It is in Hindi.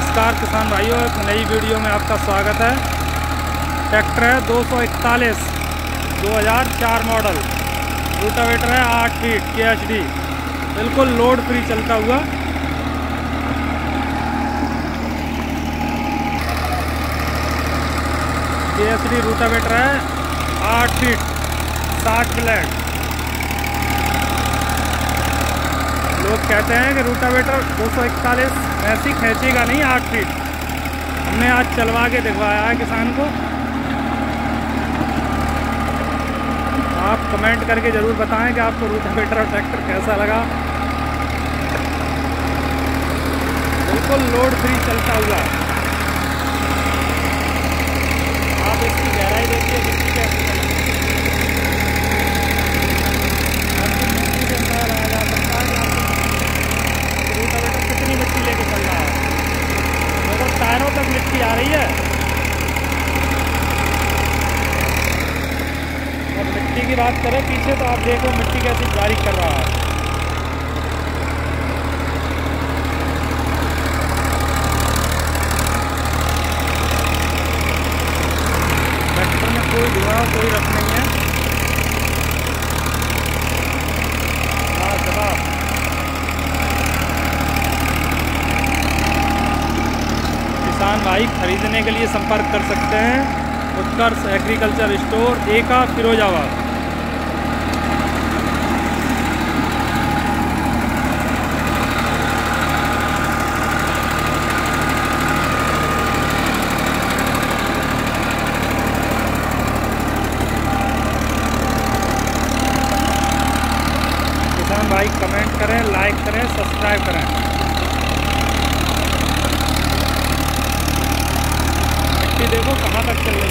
नमस्कार किसान भाइयों, एक नई वीडियो में आपका स्वागत है। ट्रैक्टर है 241 2004 मॉडल। रोटावेटर है 8 फीट KHD, बिल्कुल लोड फ्री चलता हुआ। KHD रोटावेटर है 8 फीट 60 ब्लेड। लोग कहते हैं कि रोटावेटर 241 ऐसी खींचेगा नहीं 8 फीट। हमने आज चलवा के दिखवाया है किसान को। आप कमेंट करके ज़रूर बताएं कि आपको रोटावेटर और ट्रैक्टर कैसा लगा। बिल्कुल लोड फ्री चलता हुआ। आप इसकी गहराई देखिए, मिट्टी कैसी चल रही है। मिट्टी के अंदर आ जा सकता है कि रोटावेटर कितनी मिट्टी लेके चल रहा है। देखो टायरों तक मिट्टी आ रही है। और मिट्टी की बात करें पीछे तो आप देखो मिट्टी कैसी जारी कर रहा है। ट्रैक्टर में कोई धुआं कोई रख नहीं है। लाजवाब। किसान भाई खरीदने के लिए संपर्क कर सकते हैं। उत्कर्ष एग्रीकल्चर स्टोर, एका, फिरोजाबाद। किसान भाई कमेंट करें, लाइक करें, सब्सक्राइब करें। मिट्टी देखो कहाँ तक चल